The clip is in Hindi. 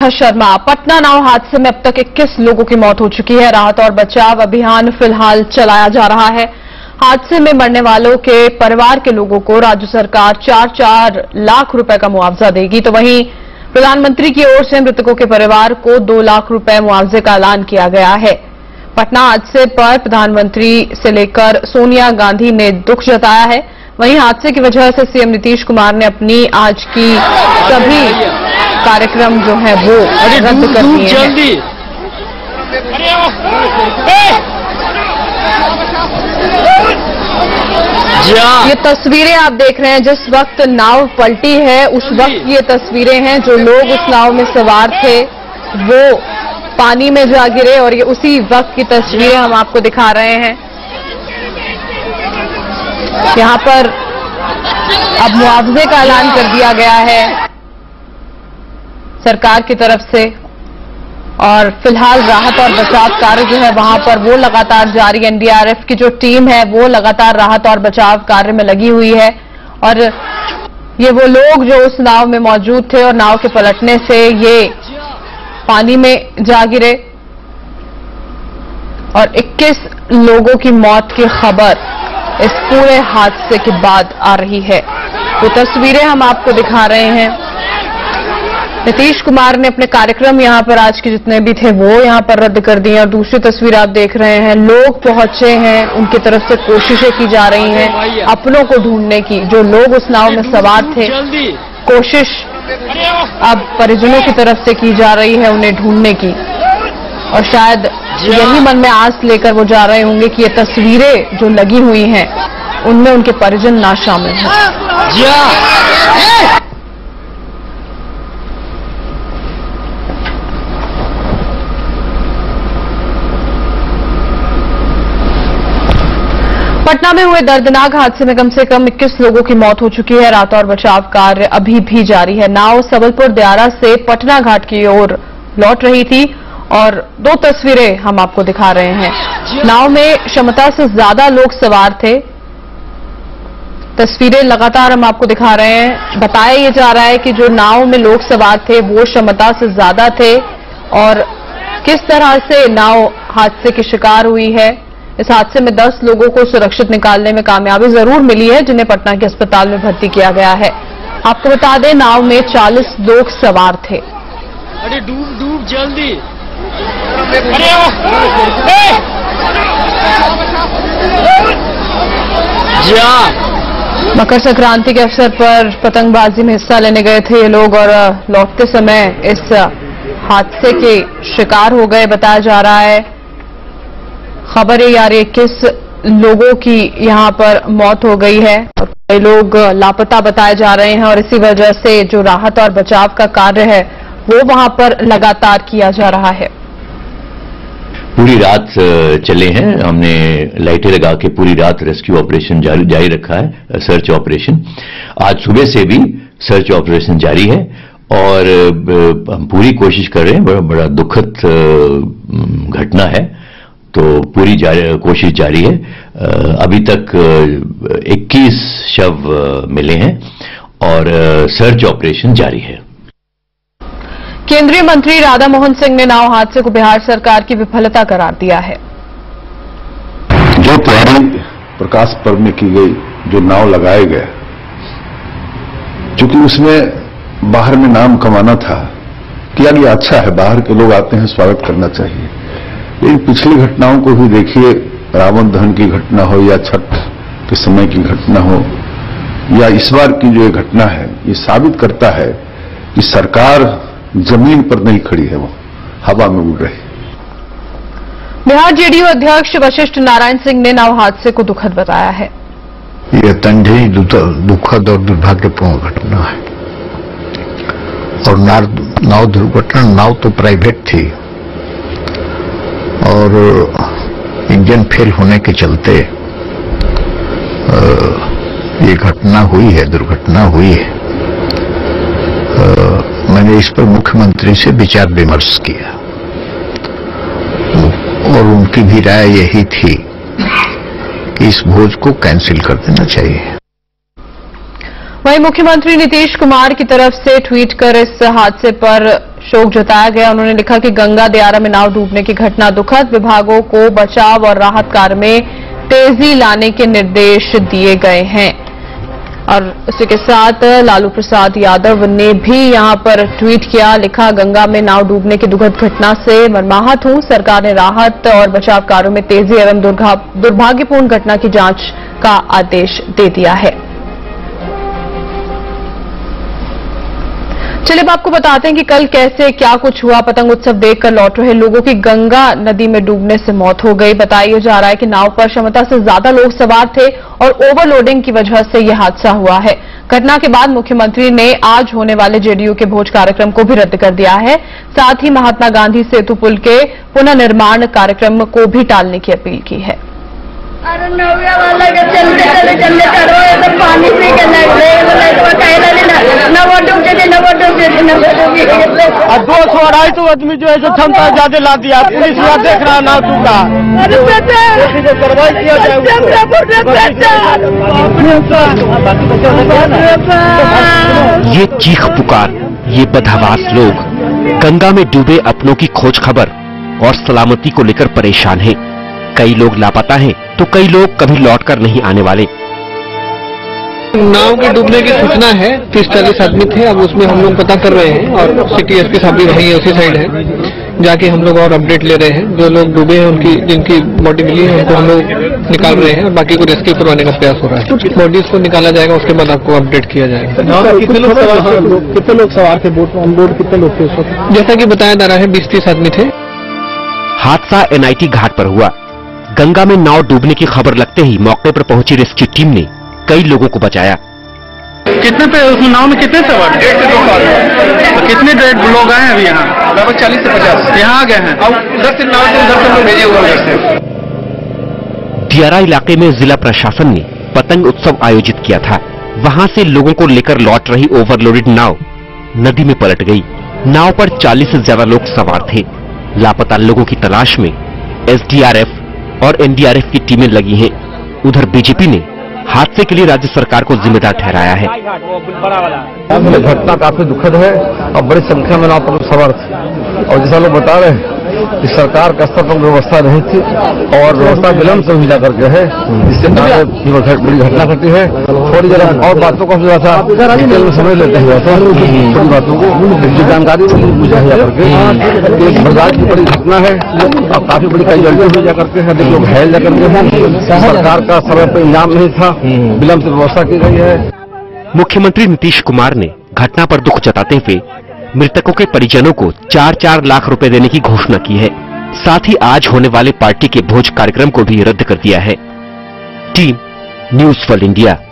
रेखा शर्मा। पटना नाव हादसे में अब तक 21 लोगों की मौत हो चुकी है। राहत और बचाव अभियान फिलहाल चलाया जा रहा है। हादसे में मरने वालों के परिवार के लोगों को राज्य सरकार 4-4 लाख रुपए का मुआवजा देगी, तो वहीं प्रधानमंत्री की ओर से मृतकों के परिवार को 2 लाख रुपए मुआवजे का ऐलान किया गया है। पटना हादसे पर प्रधानमंत्री से लेकर सोनिया गांधी ने दुख जताया है। वहीं हादसे की वजह से सीएम नीतीश कुमार ने अपनी आज की सभी कार्यक्रम जो है वो रद्द कर दिए हैं। ये तस्वीरें आप देख रहे हैं, जिस वक्त नाव पलटी है उस वक्त ये तस्वीरें हैं। जो लोग उस नाव में सवार थे वो पानी में जा गिरे और ये उसी वक्त की तस्वीरें हम आपको दिखा रहे हैं। यहां पर अब मुआवजे का ऐलान कर दिया गया है सरकार की तरफ से, और फिलहाल राहत और बचाव कार्य जो है वहां पर वो लगातार जारी। एनडीआरएफ की जो टीम है वो लगातार राहत और बचाव कार्य में लगी हुई है। और ये वो लोग जो उस नाव में मौजूद थे और नाव के पलटने से ये पानी में जा गिरे और 21 लोगों की मौत की खबर इस पूरे हादसे के बाद आ रही है। वो तस्वीरें हम आपको दिखा रहे हैं। नीतीश कुमार ने अपने कार्यक्रम यहां पर आज के जितने भी थे वो यहां पर रद्द कर दिए। और दूसरी तस्वीर आप देख रहे हैं, लोग पहुंचे हैं, उनकी तरफ से कोशिशें की जा रही हैं अपनों को ढूंढने की। जो लोग उस नाव में सवार थे, कोशिश अब परिजनों की तरफ से की जा रही है उन्हें ढूंढने की। और शायद यही मन में आस लेकर वो जा रहे होंगे कि ये तस्वीरें जो लगी हुई हैं उनमें उनके परिजन ना शामिल हैं। पटना में हुए दर्दनाक हादसे में कम से कम 21 लोगों की मौत हो चुकी है। राहत और बचाव कार्य अभी भी जारी है। नाव सबलपुर दियारा से पटना घाट की ओर लौट रही थी और 2 तस्वीरें हम आपको दिखा रहे हैं। नाव में क्षमता से ज्यादा लोग सवार थे। तस्वीरें लगातार हम आपको दिखा रहे हैं। बताया ये जा रहा है कि जो नाव में लोग सवार थे वो क्षमता से ज्यादा थे और किस तरह से नाव हादसे की शिकार हुई है। इस हादसे में 10 लोगों को सुरक्षित निकालने में कामयाबी जरूर मिली है, जिन्हें पटना के अस्पताल में भर्ती किया गया है। आपको बता दें, नाव में 40 लोग सवार थे। अरे डूब जल्दी। मकर संक्रांति के अवसर पर पतंगबाजी में हिस्सा लेने गए थे ये लोग और लौटते समय इस हादसे के शिकार हो गए, बताया जा रहा है। खबर ये आ रही है 21 लोगों की यहां पर मौत हो गई है और कई लोग लापता बताए जा रहे हैं। और इसी वजह से जो राहत और बचाव का कार्य है वो वहां पर लगातार किया जा रहा है। पूरी रात चले हैं, हमने लाइटें लगा के पूरी रात रेस्क्यू ऑपरेशन जारी रखा है, सर्च ऑपरेशन। आज सुबह से भी सर्च ऑपरेशन जारी है और हम पूरी कोशिश कर रहे हैं। बड़ा दुखद घटना है, तो पूरी कोशिश जारी है। अभी तक 21 शव मिले हैं और सर्च ऑपरेशन जारी है। केंद्रीय मंत्री राधा मोहन सिंह ने नाव हादसे को बिहार सरकार की विफलता करार दिया है। जो तैयारी प्रकाश पर्व में की गई, जो नाव लगाए गए, चूंकि उसमें बाहर में नाम कमाना था, किया गया, अच्छा है, बाहर के लोग आते हैं, स्वागत करना चाहिए। लेकिन पिछली घटनाओं को भी देखिए, रावण दहन की घटना हो या छठ के समय की घटना हो या इस बार की जो ये घटना है, ये साबित करता है कि सरकार जमीन पर नहीं खड़ी है, वो हवा में उड़ रही। बिहार जेडीयू अध्यक्ष वशिष्ठ नारायण सिंह ने नाव हादसे को दुखद बताया है। यह तंजई दुखद और दुर्भाग्यपूर्ण घटना है और नाव दुर्घटना, नाव तो प्राइवेट थी और इंजन फेल होने के चलते ये घटना हुई है, दुर्घटना हुई है। मैंने इस पर मुख्यमंत्री से विचार विमर्श किया और उनकी भी राय यही थी कि इस भोज को कैंसिल कर देना चाहिए। वहीं मुख्यमंत्री नीतीश कुमार की तरफ से ट्वीट कर इस हादसे पर शोक जताया गया। उन्होंने लिखा कि गंगा दियारा में नाव डूबने की घटना दुखद, विभागों को बचाव और राहत कार्य में तेजी लाने के निर्देश दिए गए हैं। और उसी के साथ लालू प्रसाद यादव ने भी यहां पर ट्वीट किया, लिखा गंगा में नाव डूबने की दुखद घटना से मर्माहत हूं। सरकार ने राहत और बचाव कार्यों में तेजी एवं दुर्भाग्यपूर्ण घटना की जांच का आदेश दे दिया है। चलिए अब आपको बताते हैं कि कल कैसे क्या कुछ हुआ। पतंग उत्सव देखकर लौट रहे लोगों की गंगा नदी में डूबने से मौत हो गई। बताया जा रहा है कि नाव पर क्षमता से ज्यादा लोग सवार थे और ओवरलोडिंग की वजह से यह हादसा हुआ है। घटना के बाद मुख्यमंत्री ने आज होने वाले जेडीयू के भोज कार्यक्रम को भी रद्द कर दिया है। साथ ही महात्मा गांधी सेतु पुल के पुनर्निर्माण कार्यक्रम को भी टालने की अपील की है। अरे नौया वाला के चलते करो ये तो पानी पी के लग रहे वो कहला लेना ना वो डूब के ना वो डूब के ना वो डूब के और 200-250 आदमी जो है जो क्षमता ज्यादा ला दिया, पुलिस वाला देख रहा ना डूबा। अरे बेटा कार्रवाई किया जाए। ये चीख पुकार, ये बदहवास लोग गंगा में डूबे अपनों की खोज खबर और सलामती को लेकर परेशान हैं। कई लोग लापता हैं तो कई लोग कभी लौटकर नहीं आने वाले। नाव के डूबने की सूचना है, 30-40 आदमी थे। अब उसमें हम लोग पता कर रहे हैं और सिटी एसपी साहब भी वहीं उसी साइड है, जाके हम लोग और अपडेट ले रहे हैं। जो लोग डूबे हैं उनकी जिनकी बॉडी मिली है उनको हम लोग निकाल रहे हैं और बाकी को रेस्क्यू करवाने का प्रयास हो रहा है। बॉडीज को निकाला जाएगा, उसके बाद आपको अपडेट किया जाएगा। कितने लोग सवार थे बोट ऑन बोर्ड, कितने लोग थे उस वक्त? जैसा कि बताया जा रहा है 20-30 आदमी थे। हादसा एनआईटी घाट पर हुआ। गंगा में नाव डूबने की खबर लगते ही मौके पर पहुंची रेस्क्यू टीम ने कई लोगों को बचाया। कितने पे उस नाव में कितने सवार? 1.5 से 2 सवार। तो कितने लोग आए अभी यहाँ? लगभग 40 से 50 यहाँ आ गए हैं। और उधर से नाव से उधर से भेजे हुए हैं। दियारा इलाके में जिला प्रशासन ने पतंग उत्सव आयोजित किया था। वहां से लोगों को लेकर लौट रही ओवरलोडेड नाव नदी में पलट गई। नाव पर 40 से ज्यादा लोग सवार थे। लापता लोगों की तलाश में एसडीआरएफ और एनडीआरएफ की टीमें लगी हैं। उधर बीजेपी ने हादसे के लिए राज्य सरकार को जिम्मेदार ठहराया है। घटना काफी दुखद है और बड़ी संख्या में नाव पर सवार थे और जैसा लोग बता रहे हैं कि सरकार का स्तर पर व्यवस्था नहीं थी और व्यवस्था विलंब से हुई जाकर के है, जिससे बड़ी घटना घटी है। थोड़ी जरा और बातों को डिटेल में समझ लेते हैं, थोड़ी बातों को जानकारी मुझे करके एक बर्दाश्त की बड़ी घटना है और काफी बड़ी कैजुअलिटी हुई जाकर के अधिक लोग घायल जाकर के हैं। सरकार का समय पर इंतजाम नहीं था, विलंब से व्यवस्था की गई है। मुख्यमंत्री नीतीश कुमार ने घटना पर दुख जताते हुए मृतकों के परिजनों को 4-4 लाख रुपए देने की घोषणा की है। साथ ही आज होने वाले पार्टी के भोज कार्यक्रम को भी रद्द कर दिया है। Team news world India.